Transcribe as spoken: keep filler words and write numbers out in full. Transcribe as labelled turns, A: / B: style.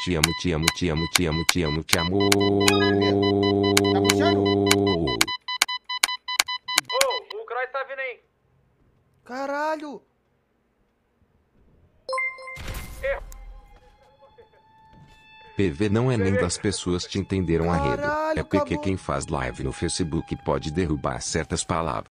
A: te amo, te amo, te amo, te amo, te amo, te amo.
B: Tá puxando?
C: Ô, o Cross tá vindo aí.
B: Caralho!
A: P V não é nem das pessoas te entenderam a rede.
B: Caralho,
A: É porque
B: acabou.
A: quem faz live no Facebook pode derrubar certas palavras.